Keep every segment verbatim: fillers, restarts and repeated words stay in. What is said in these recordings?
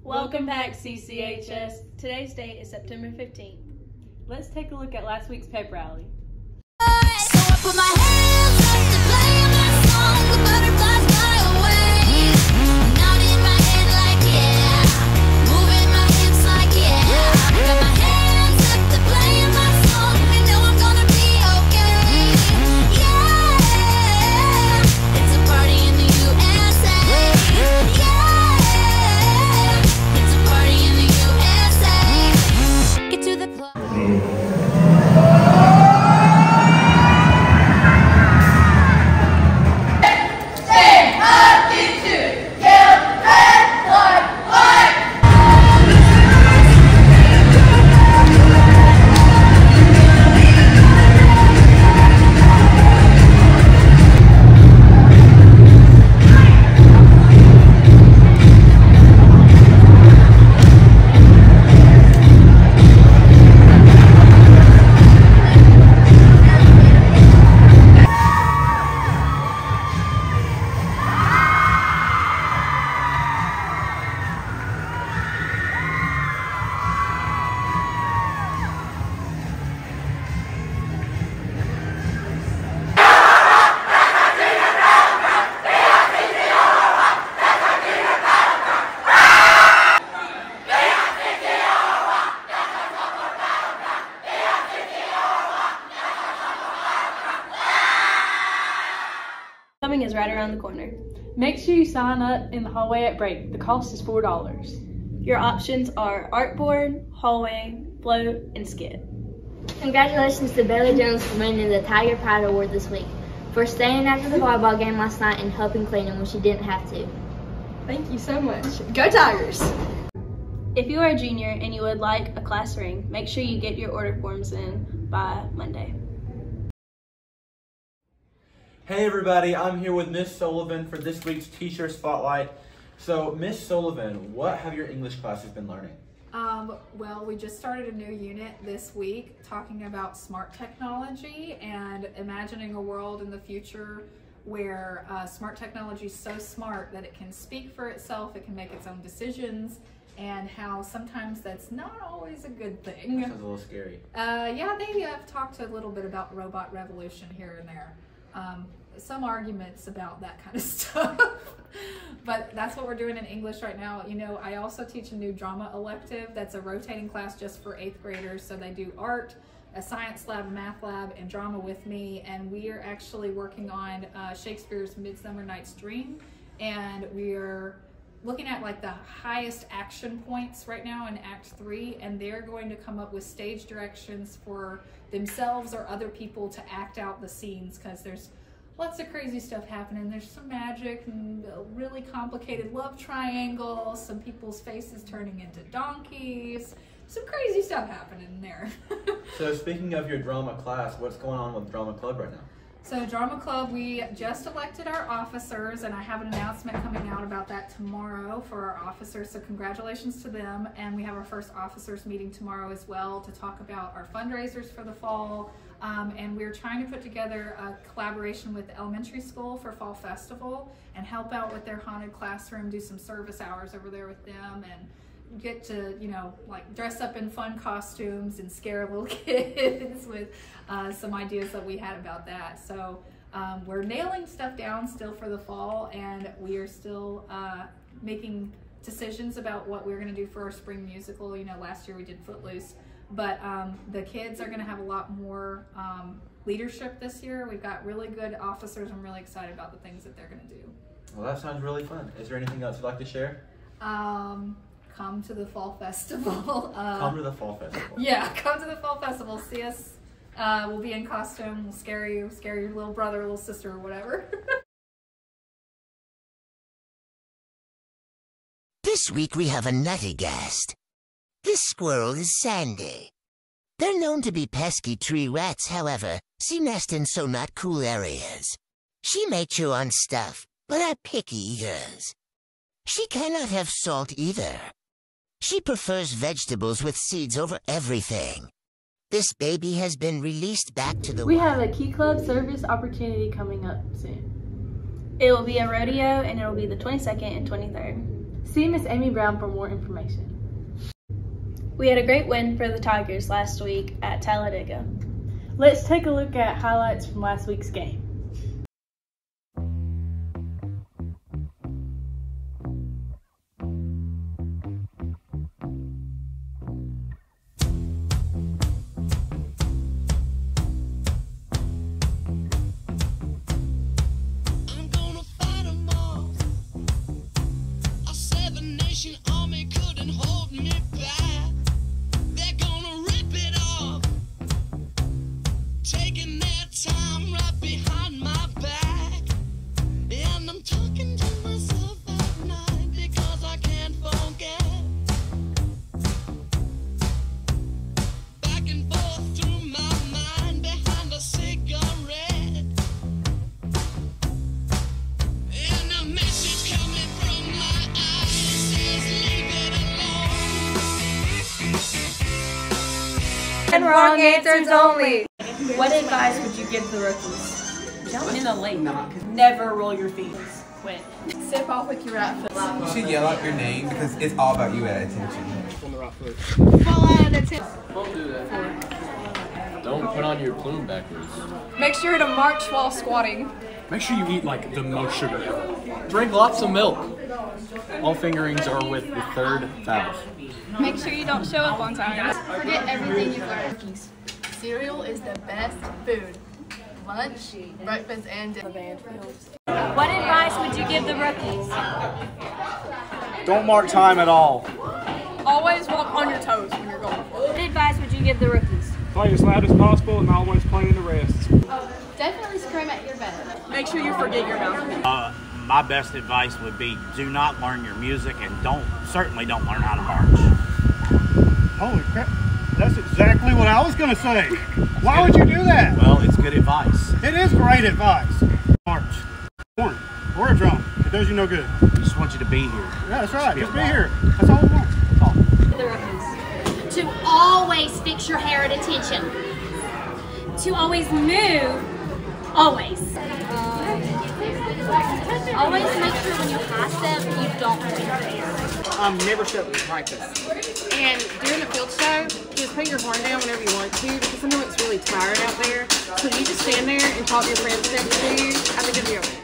Welcome back, C C H S. Today's date is September fifteenth. Let's take a look at last week's pep rally. So I put my hands up to play my song, the butterflies fly away. Nodding my head like yeah, moving my hips like yeah. Got my hands up to play my song, and know I'm gonna be okay. Yeah, it's a party in the U S A. Yeah, it's a party in the U S A. Get to the club. Coming is right around the corner. Make sure you sign up in the hallway at break. The cost is four dollars. Your options are artboard, hallway, float, and skit. Congratulations to Bailey Jones for winning the Tiger Pride Award this week, for staying after the volleyball game last night and helping clean them when she didn't have to. Thank you so much. Go Tigers! If you are a junior and you would like a class ring, make sure you get your order forms in by Monday. Hey everybody, I'm here with Miss Sullivan for this week's Teacher Spotlight. So Miss Sullivan, what have your English classes been learning? Um, well, we just started a new unit this week talking about smart technology and imagining a world in the future where uh, smart technology is so smart that it can speak for itself, it can make its own decisions, and how sometimes that's not always a good thing. That sounds a little scary. Uh, yeah, they have talked a little bit about robot revolution here and there. Um, some arguments about that kind of stuff, but that's what we're doing in English right now. You know, I also teach a new drama elective that's a rotating class just for eighth graders, so they do art, a science lab, a math lab, and drama with me, and we are actually working on uh, Shakespeare's Midsummer Night's Dream, and we're looking at like the highest action points right now in Act Three, and they're going to come up with stage directions for themselves or other people to act out the scenes, because there's lots of crazy stuff happening. There's some magic and a really complicated love triangle, some people's faces turning into donkeys, some crazy stuff happening there. So speaking of your drama class, what's going on with Drama Club right now? So Drama Club, we just elected our officers, and I have an announcement coming out about that tomorrow for our officers, so congratulations to them. And we have our first officers meeting tomorrow as well to talk about our fundraisers for the fall. Um, and we're trying to put together a collaboration with the elementary school for Fall Festival and help out with their haunted classroom, do some service hours over there with them, and get to, you know, like dress up in fun costumes and scare little kids with uh, some ideas that we had about that. So um, we're nailing stuff down still for the fall, and we are still uh, making decisions about what we're going to do for our spring musical. You know, last year we did Footloose, but um, the kids are going to have a lot more um, leadership this year. We've got really good officers. I'm really excited about the things that they're going to do. Well, that sounds really fun. Is there anything else you'd like to share? Um, come to the Fall Festival. Uh, come to the Fall Festival. Yeah, come to the Fall Festival. See us. Uh, we'll be in costume. We'll scare you, scare your little brother, little sister, or whatever. This week we have a nutty guest. This squirrel is Sandy. They're known to be pesky tree rats, however, she nests in so not cool areas. She may chew on stuff, but are picky eaters. She cannot have salt either. She prefers vegetables with seeds over everything. This baby has been released back to the We wild. have a Key Club service opportunity coming up soon. It will be a rodeo, and it will be the twenty-second and twenty-third. See Miss Amy Brown for more information. We had a great win for the Tigers last week at Talladega. Let's take a look at highlights from last week's game. I'm gonna fight 'em all. A seven nation army couldn't hold me back. They're gonna rip it off, taking their time right behind my back. And I'm talking to myself at night because I can't forget. Back and forth through my mind behind a cigarette. And a message coming from my eyes says leave it alone. And wrong answers only. What advice would you give the rookies? Jump in the lake. Never roll your feet. Quit. Step off with your right foot. You should yell out your name because it's all about you at attention. On the right foot. Fall out of the tip. Don't do that. Don't put on your plume backwards. Make sure to march while squatting. Make sure you eat like the most sugar ever. Drink lots of milk. All fingerings are with the third valve. Make sure you don't show up on time. Forget everything you've learned. Cereal is the best food. Lunch, breakfast, and dinner. What advice would you give the rookies? Don't mark time at all. Always walk on your toes when you're going. What advice would you give the rookies? Play as loud as possible and always play in the rest. Definitely scream at your best. Make sure you forget your mouth. Uh, my best advice would be do not learn your music and don't certainly don't learn how to march. Holy crap. That's exactly what I was going to say. Why would you do that? Well, it's good advice. It is great advice. March. Horn. Or a drum. It does you no good. We just want you to be here. Yeah, that's right. Just be here. That's all we want. That's all. The rookies. To always fix your hair at attention. To always move. Always. Always make sure when you high step, you don't move your hair. Um, never step in practice. And during the field show, just put your horn down whenever you want to, because I know it's really tired out there. So you just stand there and talk to your friends next to you. I think it'll be okay.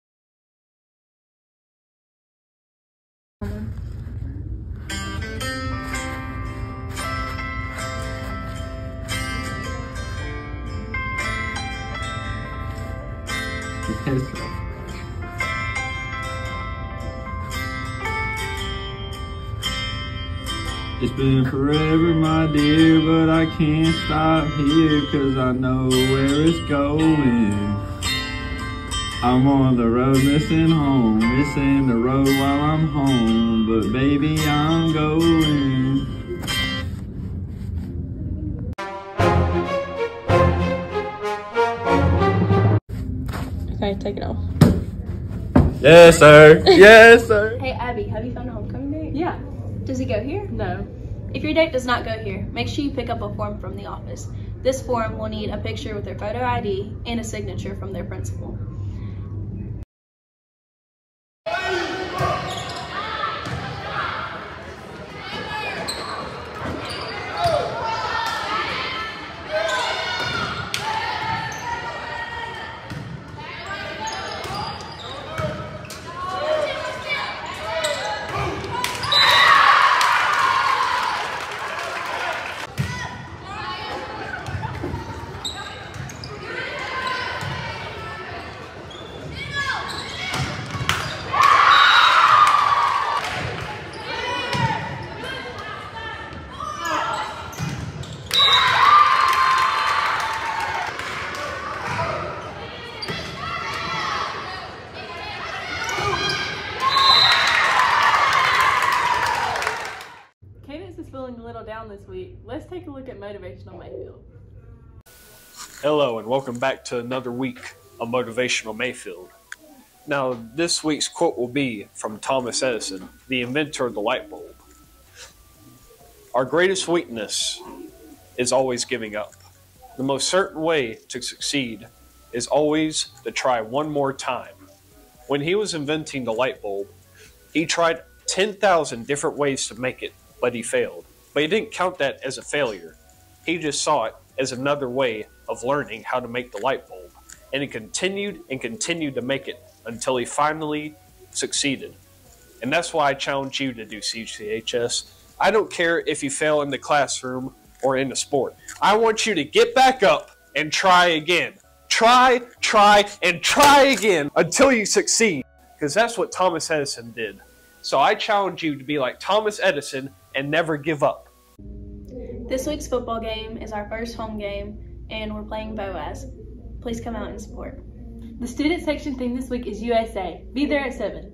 It's been forever, my dear, but I can't stop here, 'cause I know where it's going. I'm on the road missing home, missing the road while I'm home, but baby, I'm going. Okay, take it off. Yes, sir. Yes, sir. Hey, Abby, have you found a homecoming date? Yeah. Does he go here? No. If your date does not go here, make sure you pick up a form from the office. This form will need a picture with their photo I D and a signature from their principal. feeling a little down this week, let's take a look at Motivational Mayfield. Hello and welcome back to another week of Motivational Mayfield. Now, this week's quote will be from Thomas Edison, the inventor of the light bulb. Our greatest weakness is always giving up. The most certain way to succeed is always to try one more time. When he was inventing the light bulb, he tried ten thousand different ways to make it, but he failed. But he didn't count that as a failure. He just saw it as another way of learning how to make the light bulb. And he continued and continued to make it until he finally succeeded. And that's why I challenge you to do C C H S. I don't care if you fail in the classroom or in the sport. I want you to get back up and try again. Try, try, and try again until you succeed. Because that's what Thomas Edison did. So I challenge you to be like Thomas Edison and never give up. This week's football game is our first home game, and we're playing Boaz. Please come out and support. The student section theme this week is U S A. Be there at seven.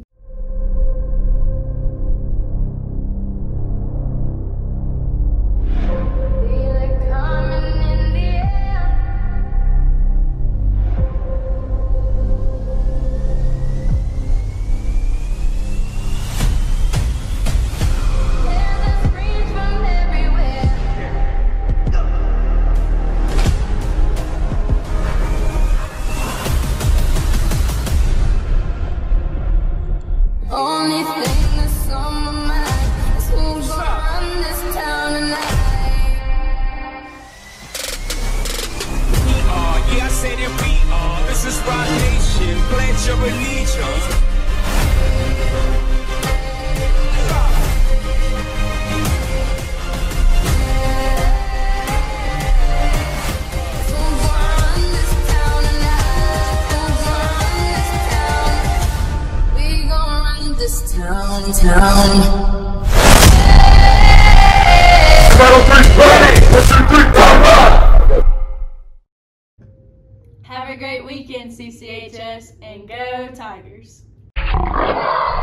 Only thing that's on my mind is who's gonna run this town tonight. We are, yeah, I said that we are. This is Rock Nation. Pledge your allegiance. This town, town. Have a great weekend, C C H S, and go Tigers.